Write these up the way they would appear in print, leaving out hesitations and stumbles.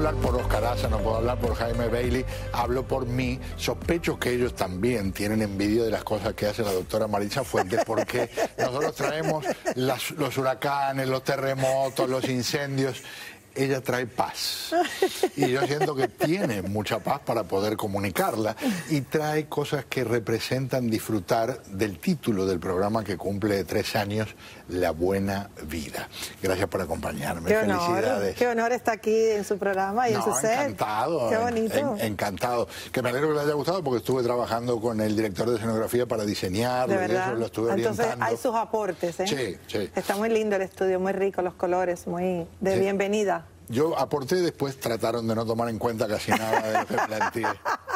hablar por Oscar Asa, no puedo hablar por Jaime Bailey, hablo por mí. Sospecho que ellos también tienen envidia de las cosas que hace la doctora Maritza Fuentes, porque nosotros traemos los huracanes, los terremotos, los incendios. Ella trae paz y yo siento que tiene mucha paz para poder comunicarla y trae cosas que representan disfrutar del título del programa que cumple 3 años, La Buena Vida. Gracias por acompañarme. Qué honor, felicidades. qué honor estar aquí en su programa y en su set. Encantado. Qué bonito. Encantado. Que me alegro que le haya gustado porque estuve trabajando con el director de escenografía para diseñarlo. De verdad. Y eso lo estuve Entonces orientando. hay sus aportes, ¿eh? Sí, sí. Está muy lindo el estudio, muy rico, los colores, muy de bienvenida. Yo aporté, después trataron de no tomar en cuenta casi nada de lo que planteé.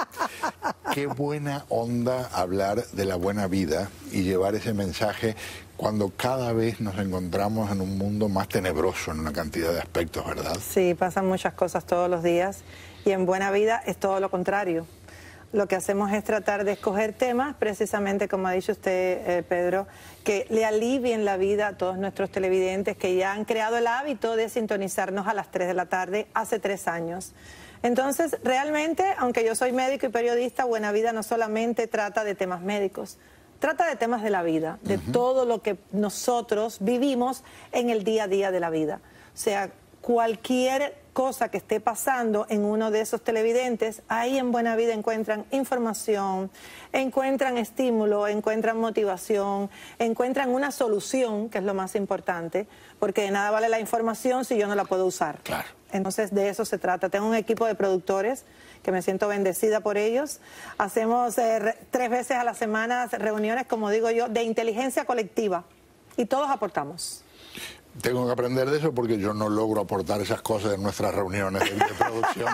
Qué buena onda hablar de la buena vida y llevar ese mensaje cuando cada vez nos encontramos en un mundo más tenebroso en una cantidad de aspectos, ¿verdad? Sí, pasan muchas cosas todos los días y en Buena Vida es todo lo contrario. Lo que hacemos es tratar de escoger temas, precisamente como ha dicho usted, Pedro, que le alivien la vida a todos nuestros televidentes que ya han creado el hábito de sintonizarnos a las 3 de la tarde hace 3 años. Entonces, realmente, aunque yo soy médico y periodista, Buena Vida no solamente trata de temas médicos, trata de temas de la vida, de todo lo que nosotros vivimos en el día a día de la vida. O sea, cualquier cosa que esté pasando en uno de esos televidentes, ahí en Buena Vida encuentran información, encuentran estímulo, encuentran motivación, encuentran una solución, que es lo más importante, porque de nada vale la información si yo no la puedo usar. Claro. Entonces de eso se trata. Tengo un equipo de productores que me siento bendecida por ellos. Hacemos 3 veces a la semana reuniones, como digo yo, de inteligencia colectiva y todos aportamos. Tengo que aprender de eso porque yo no logro aportar esas cosas en nuestras reuniones de producción.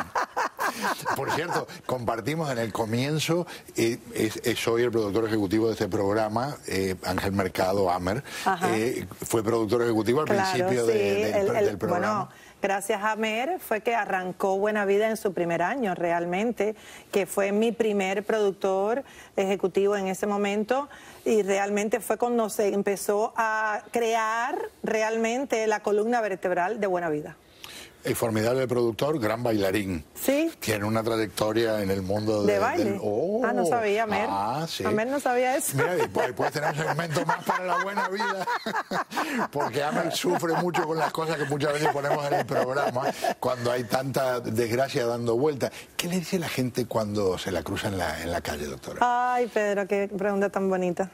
Por cierto, compartimos en el comienzo, soy el productor ejecutivo de este programa, Ángel Mercado, Amer, fue productor ejecutivo al principio sí, del programa. Bueno, gracias a Amer fue que arrancó Buena Vida en su primer año, realmente, que fue mi primer productor ejecutivo en ese momento, y realmente fue cuando se empezó a crear realmente la columna vertebral de Buena Vida. El formidable productor, gran bailarín. Sí. Tiene una trayectoria en el mundo de baile. No sabía, Amer. Sí. Amer no sabía eso. Mira, y puedes tener un segmento más para la buena vida. Porque Amer sufre mucho con las cosas que muchas veces ponemos en el programa cuando hay tanta desgracia dando vueltas. ¿Qué le dice la gente cuando se la cruza en la calle, doctora? Ay, Pedro, qué pregunta tan bonita.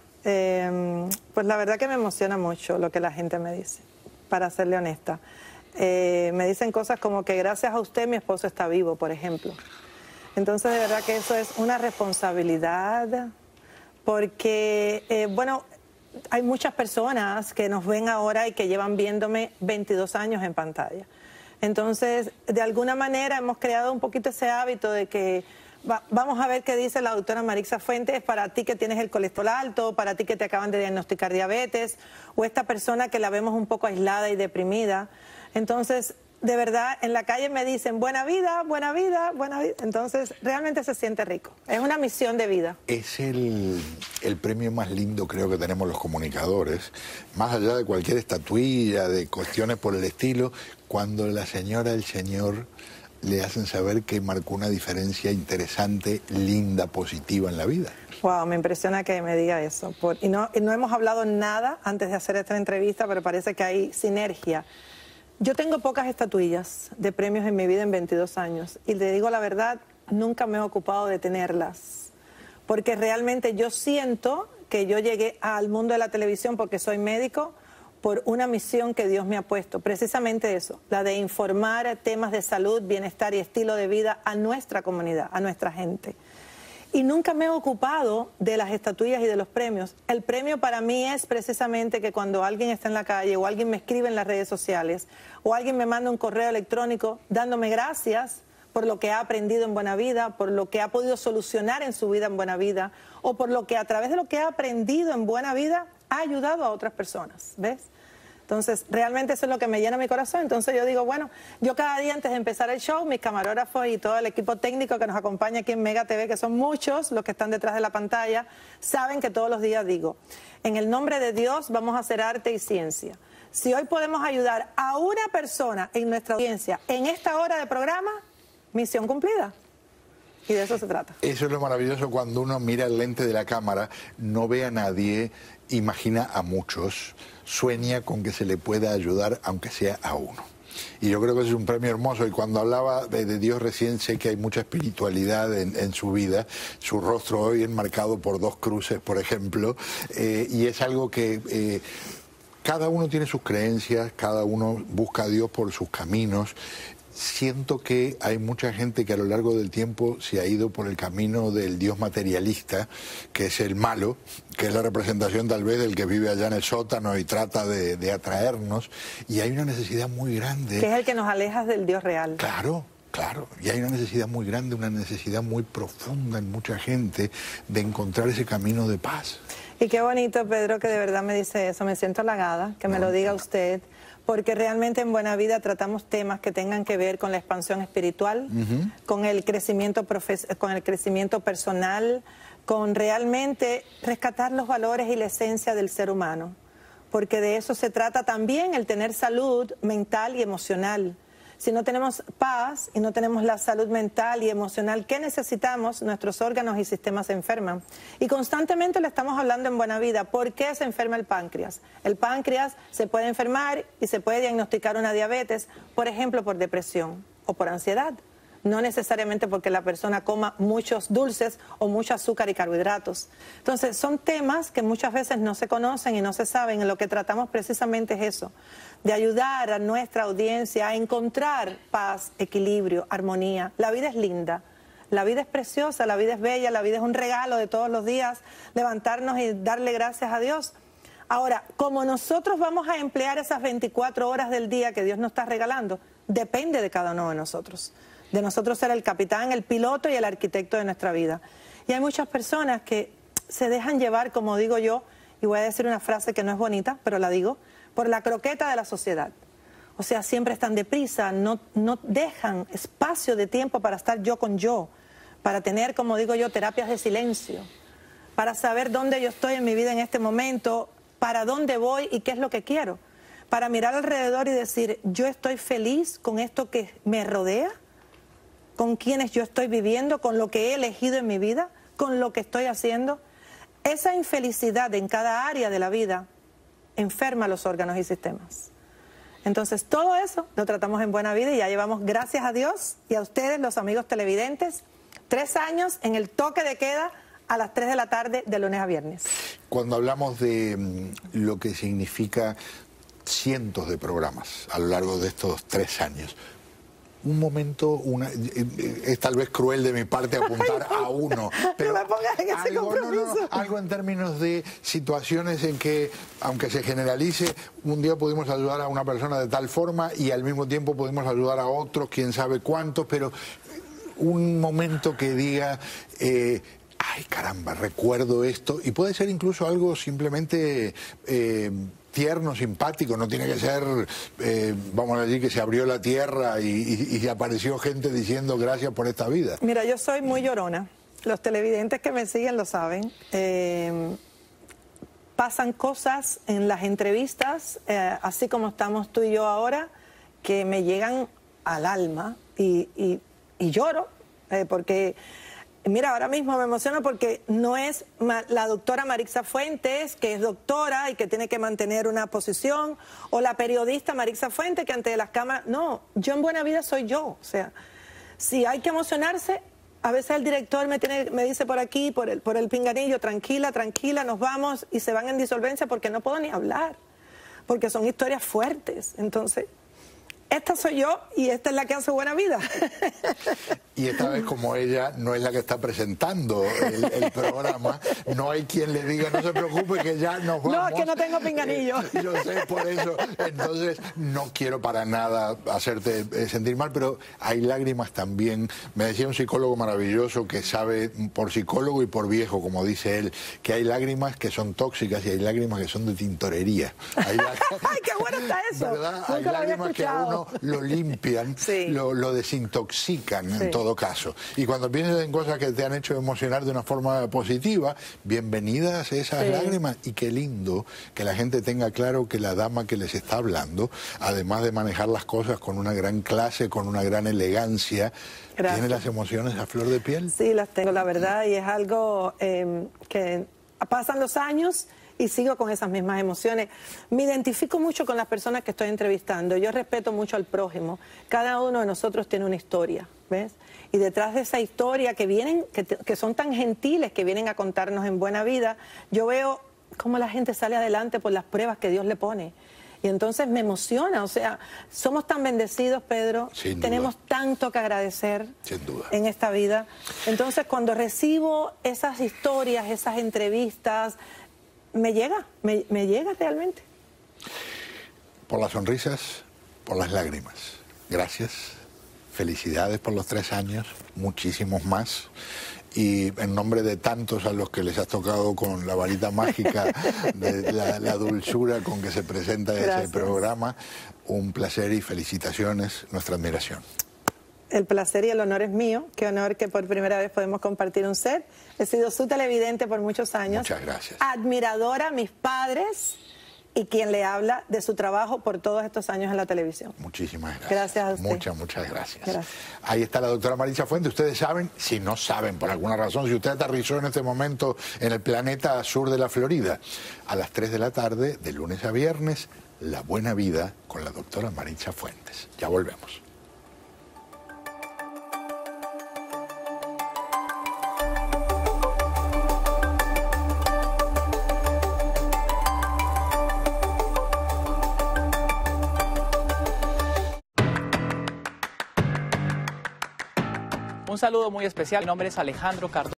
Pues la verdad que me emociona mucho lo que la gente me dice, para serle honesta. Me dicen cosas como que gracias a usted mi esposo está vivo, por ejemplo. Entonces, de verdad que eso es una responsabilidad, porque, bueno, hay muchas personas que nos ven ahora y que llevan viéndome 22 años en pantalla. Entonces, de alguna manera hemos creado un poquito ese hábito de que vamos a ver qué dice la doctora Maritza Fuentes para ti que tienes el colesterol alto, para ti que te acaban de diagnosticar diabetes, o esta persona que la vemos un poco aislada y deprimida. Entonces, de verdad, en la calle me dicen, buena vida, buena vida, buena vida. Entonces, realmente se siente rico. Es una misión de vida. Es el premio más lindo, creo, que tenemos los comunicadores. Más allá de cualquier estatuilla, de cuestiones por el estilo, cuando la señora, el señor le hacen saber que marcó una diferencia interesante, linda, positiva en la vida. Wow, me impresiona que me diga eso. Y no hemos hablado nada antes de hacer esta entrevista, pero parece que hay sinergia. Yo tengo pocas estatuillas de premios en mi vida en 22 años y le digo la verdad, nunca me he ocupado de tenerlas, porque realmente yo siento que yo llegué al mundo de la televisión porque soy médico por una misión que Dios me ha puesto, precisamente eso, la de informar temas de salud, bienestar y estilo de vida a nuestra comunidad, a nuestra gente. Y nunca me he ocupado de las estatuillas y de los premios. El premio para mí es precisamente que cuando alguien está en la calle o alguien me escribe en las redes sociales o alguien me manda un correo electrónico dándome gracias por lo que ha aprendido en Buena Vida, por lo que ha podido solucionar en su vida en Buena Vida o por lo que a través de lo que ha aprendido en Buena Vida ha ayudado a otras personas, ¿ves? Entonces, realmente eso es lo que me llena mi corazón. Entonces yo digo, bueno, yo cada día antes de empezar el show, mis camarógrafos y todo el equipo técnico que nos acompaña aquí en Mega TV, que son muchos los que están detrás de la pantalla, saben que todos los días digo, en el nombre de Dios vamos a hacer arte y ciencia. Si hoy podemos ayudar a una persona en nuestra audiencia en esta hora de programa, misión cumplida. Y de eso se trata. Eso es lo maravilloso, cuando uno mira el lente de la cámara, no ve a nadie, imagina a muchos, sueña con que se le pueda ayudar, aunque sea a uno. Y yo creo que ese es un premio hermoso, y cuando hablaba de Dios recién, sé que hay mucha espiritualidad en su vida, su rostro hoy enmarcado por 2 cruces, por ejemplo, y es algo que cada uno tiene sus creencias, cada uno busca a Dios por sus caminos. Siento que hay mucha gente que a lo largo del tiempo se ha ido por el camino del Dios materialista, que es el malo, que es la representación tal vez del que vive allá en el sótano y trata de atraernos, y hay una necesidad muy grande. Que es el que nos aleja del Dios real. Claro, claro, y hay una necesidad muy grande, una necesidad muy profunda en mucha gente de encontrar ese camino de paz. Y qué bonito, Pedro, que de verdad me dice eso, me siento halagada, que me lo diga usted, porque realmente en Buena Vida tratamos temas que tengan que ver con la expansión espiritual, con el crecimiento personal, con realmente rescatar los valores y la esencia del ser humano, porque de eso se trata también, el tener salud mental y emocional. Si no tenemos paz y no tenemos la salud mental y emocional que necesitamos, nuestros órganos y sistemas se enferman. Y constantemente le estamos hablando en Buena Vida, ¿por qué se enferma el páncreas? El páncreas se puede enfermar y se puede diagnosticar una diabetes, por ejemplo, por depresión o por ansiedad. No necesariamente porque la persona coma muchos dulces o mucho azúcar y carbohidratos. Entonces, son temas que muchas veces no se conocen y no se saben. En lo que tratamos precisamente es eso, de ayudar a nuestra audiencia a encontrar paz, equilibrio, armonía. La vida es linda, la vida es preciosa, la vida es bella, la vida es un regalo de todos los días, levantarnos y darle gracias a Dios. Ahora, como nosotros vamos a emplear esas 24 horas del día que Dios nos está regalando, depende de cada uno de nosotros ser el capitán, el piloto y el arquitecto de nuestra vida. Y hay muchas personas que se dejan llevar, como digo yo, y voy a decir una frase que no es bonita, pero la digo, por la croqueta de la sociedad. O sea, siempre están deprisa, no dejan espacio de tiempo para estar yo con yo, para tener, como digo yo, terapias de silencio, para saber dónde yo estoy en mi vida en este momento, para dónde voy y qué es lo que quiero, para mirar alrededor y decir, yo estoy feliz con esto que me rodea, con quienes yo estoy viviendo, con lo que he elegido en mi vida, con lo que estoy haciendo. Esa infelicidad en cada área de la vida enferma los órganos y sistemas. Entonces, todo eso lo tratamos en Buena Vida y ya llevamos, gracias a Dios y a ustedes, los amigos televidentes, 3 años en el toque de queda a las 3 de la tarde de lunes a viernes. Cuando hablamos de lo que significa cientos de programas a lo largo de estos 3 años, un momento, es tal vez cruel de mi parte apuntar a uno, pero no me pongas en ese compromiso. Algo en términos de situaciones en que, aunque se generalice, un día pudimos ayudar a una persona de tal forma y al mismo tiempo pudimos ayudar a otros, quién sabe cuántos, pero un momento que diga, ay caramba, recuerdo esto, y puede ser incluso algo simplemente tierno, simpático, no tiene que ser, vamos a decir, que se abrió la tierra y apareció gente diciendo gracias por esta vida. Mira, yo soy muy llorona, los televidentes que me siguen lo saben. Pasan cosas en las entrevistas, así como estamos tú y yo ahora, que me llegan al alma y lloro, porque... Mira, ahora mismo me emociono porque no es la doctora Marixa Fuentes, que es doctora y que tiene que mantener una posición, o la periodista Marixa Fuentes, que ante las cámaras... No, yo en Buena Vida soy yo. O sea, si hay que emocionarse, a veces el director me dice por aquí, por el pinganillo, tranquila, tranquila, nos vamos, y se van en disolvencia porque no puedo ni hablar, porque son historias fuertes. Entonces... esta soy yo y esta es la que hace Buena Vida. Y esta vez, como ella no es la que está presentando el programa, no hay quien le diga, no se preocupe que ya nos vamos. No, es que no tengo pinganillo. Yo sé, por eso. Entonces, no quiero para nada hacerte sentir mal, pero hay lágrimas también. Me decía un psicólogo maravilloso que sabe, por psicólogo y por viejo, como dice él, que hay lágrimas que son tóxicas y hay lágrimas que son de tintorería. ¡Ay, qué bueno está eso! ¿Verdad? Hay lágrimas que uno no, lo limpian, Sí. lo desintoxican Sí. en todo caso. Y cuando piensas en cosas que te han hecho emocionar de una forma positiva, bienvenidas esas Sí. lágrimas. Y qué lindo que la gente tenga claro que la dama que les está hablando, además de manejar las cosas con una gran clase, con una gran elegancia, Gracias. tiene las emociones a flor de piel. Sí, las tengo, la verdad, y es algo que pasan los años y sigo con esas mismas emociones. Me identifico mucho con las personas que estoy entrevistando. Yo respeto mucho al prójimo. Cada uno de nosotros tiene una historia, ¿ves? Y detrás de esa historia que son tan gentiles, que vienen a contarnos en buena vida, yo veo cómo la gente sale adelante por las pruebas que Dios le pone. Y entonces me emociona, o sea, somos tan bendecidos, Pedro, Sin duda. tenemos tanto que agradecer Sin duda. en esta vida. Entonces, cuando recibo esas historias, esas entrevistas, me llega realmente. Por las sonrisas, por las lágrimas. Gracias. Felicidades por los 3 años, muchísimos más. Y en nombre de tantos a los que les has tocado con la varita mágica de la dulzura con que se presenta Gracias. ese programa, un placer y felicitaciones, nuestra admiración. El placer y el honor es mío. Qué honor que por primera vez podemos compartir un set. He sido su televidente por muchos años. Muchas gracias. Admiradora a mis padres y quien le habla de su trabajo por todos estos años en la televisión. Muchísimas gracias. Gracias a usted. Muchas gracias. Gracias. Ahí está la doctora Maritza Fuentes. Ustedes saben, si no saben por alguna razón, si usted aterrizó en este momento en el planeta sur de la Florida, a las 3 de la tarde, de lunes a viernes, La Buena Vida con la doctora Maritza Fuentes. Ya volvemos. Un saludo muy especial. Mi nombre es Alejandro Cardona.